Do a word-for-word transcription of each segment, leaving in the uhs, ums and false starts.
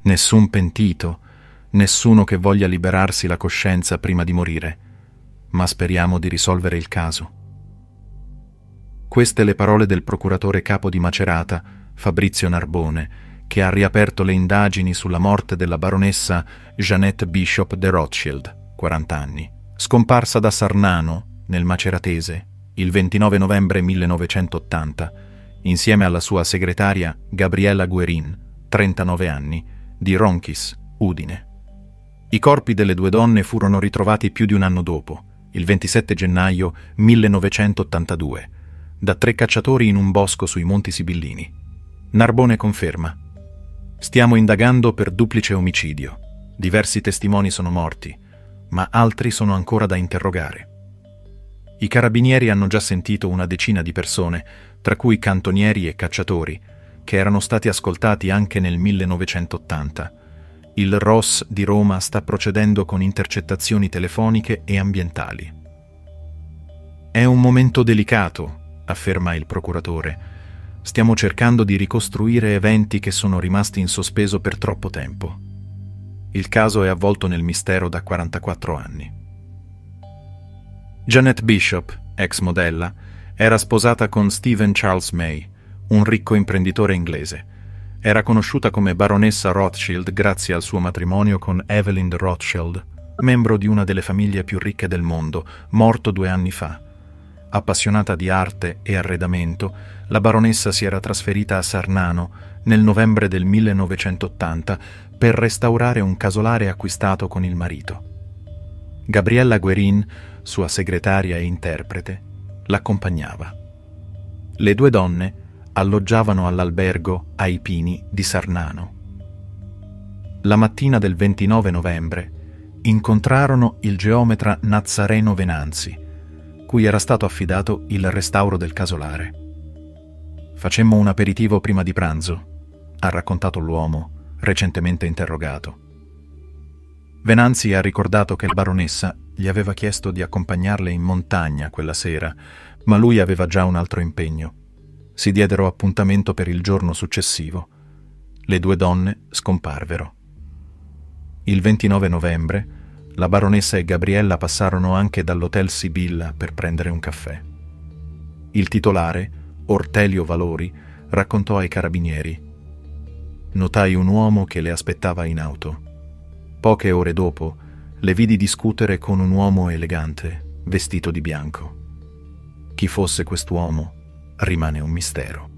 Nessun pentito, nessuno che voglia liberarsi la coscienza prima di morire, ma speriamo di risolvere il caso. Queste le parole del procuratore capo di Macerata, Fabrizio Narbone, che ha riaperto le indagini sulla morte della baronessa Jeannette Bishop de Rothschild, quaranta anni, scomparsa da Sarnano, nel Maceratese, il ventinove novembre millenovecentottanta, insieme alla sua segretaria Gabriella Guerin, trentanove anni, di Ronchis, Udine. I corpi delle due donne furono ritrovati più di un anno dopo, il ventisette gennaio millenovecentottantadue, da tre cacciatori in un bosco sui Monti Sibillini. Narbone conferma: stiamo indagando per duplice omicidio. Diversi testimoni sono morti, ma altri sono ancora da interrogare. I carabinieri hanno già sentito una decina di persone, tra cui cantonieri e cacciatori, che erano stati ascoltati anche nel millenovecentottanta. Il R O S di Roma sta procedendo con intercettazioni telefoniche e ambientali. È un momento delicato, afferma il procuratore. Stiamo cercando di ricostruire eventi che sono rimasti in sospeso per troppo tempo. Il caso è avvolto nel mistero da quarantaquattro anni. Jeannette Bishop, ex modella, era sposata con Stephen Charles May, un ricco imprenditore inglese. Era conosciuta come baronessa Rothschild grazie al suo matrimonio con Evelyn de Rothschild, membro di una delle famiglie più ricche del mondo, morto due anni fa. Appassionata di arte e arredamento, la baronessa si era trasferita a Sarnano nel novembre del millenovecentottanta per restaurare un casolare acquistato con il marito. Gabriella Guerin, sua segretaria e interprete, l'accompagnava. Le due donne alloggiavano all'albergo Ai Pini di Sarnano. La mattina del ventinove novembre incontrarono il geometra Nazzareno Venanzi, cui era stato affidato il restauro del casolare. Facemmo un aperitivo prima di pranzo, ha raccontato l'uomo, recentemente interrogato. Venanzi ha ricordato che la baronessa gli aveva chiesto di accompagnarle in montagna quella sera, ma lui aveva già un altro impegno. Si diedero appuntamento per il giorno successivo. Le due donne scomparvero. Il ventinove novembre, la baronessa e Gabriella passarono anche dall'Hotel Sibilla per prendere un caffè. Il titolare, Ortelio Valori, raccontò ai carabinieri: notai un uomo che le aspettava in auto. Poche ore dopo, le vidi discutere con un uomo elegante, vestito di bianco. Chi fosse quest'uomo rimane un mistero.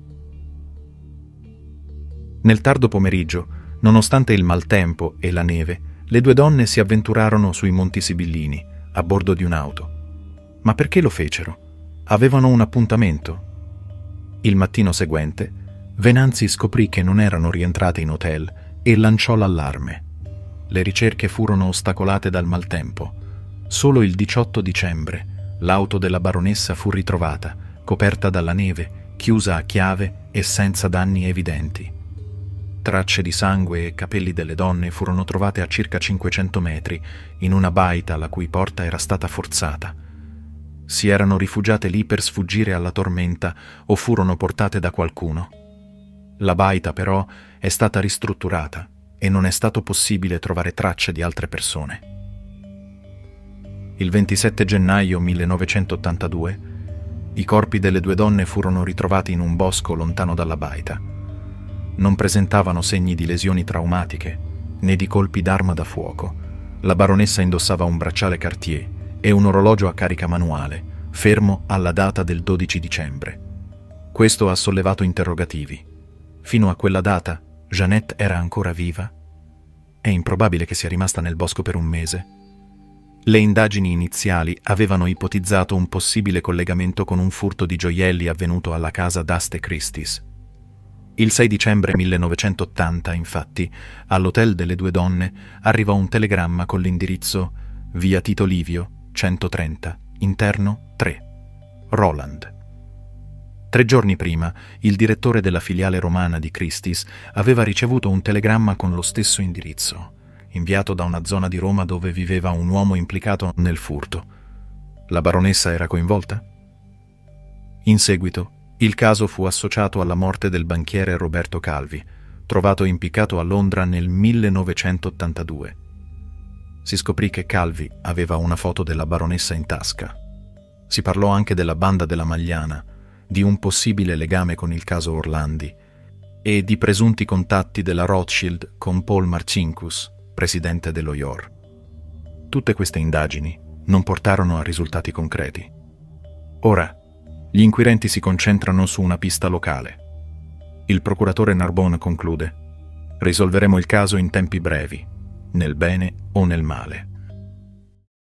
Nel tardo pomeriggio, nonostante il maltempo e la neve, le due donne si avventurarono sui Monti Sibillini, a bordo di un'auto. Ma perché lo fecero? Avevano un appuntamento. Il mattino seguente, Venanzi scoprì che non erano rientrate in hotel e lanciò l'allarme. Le ricerche furono ostacolate dal maltempo. Solo il diciotto dicembre l'auto della baronessa fu ritrovata, coperta dalla neve, chiusa a chiave e senza danni evidenti. Tracce di sangue e capelli delle donne furono trovate a circa cinquecento metri, in una baita la cui porta era stata forzata. Si erano rifugiate lì per sfuggire alla tormenta o furono portate da qualcuno. La baita, però, è stata ristrutturata e non è stato possibile trovare tracce di altre persone. Il ventisette gennaio millenovecentottantadue i corpi delle due donne furono ritrovati in un bosco lontano dalla baita. Non presentavano segni di lesioni traumatiche né di colpi d'arma da fuoco. La baronessa indossava un bracciale Cartier e un orologio a carica manuale, fermo alla data del dodici dicembre. Questo ha sollevato interrogativi. Fino a quella data, Jeannette era ancora viva? È improbabile che sia rimasta nel bosco per un mese. Le indagini iniziali avevano ipotizzato un possibile collegamento con un furto di gioielli avvenuto alla casa d'Aste Christie's. Il sei dicembre millenovecentottanta, infatti, all'hotel delle due donne arrivò un telegramma con l'indirizzo via Tito Livio, centotrenta, interno tre, Roland. Tre giorni prima, il direttore della filiale romana di Christie's aveva ricevuto un telegramma con lo stesso indirizzo, inviato da una zona di Roma dove viveva un uomo implicato nel furto. La baronessa era coinvolta? In seguito, il caso fu associato alla morte del banchiere Roberto Calvi, trovato impiccato a Londra nel millenovecentottantadue. Si scoprì che Calvi aveva una foto della baronessa in tasca. Si parlò anche della banda della Magliana, di un possibile legame con il caso Orlandi e di presunti contatti della Rothschild con Paul Marcinkus, presidente dello I O R. Tutte queste indagini non portarono a risultati concreti. Ora, gli inquirenti si concentrano su una pista locale. Il procuratore Narbonne conclude: risolveremo il caso in tempi brevi, nel bene o nel male.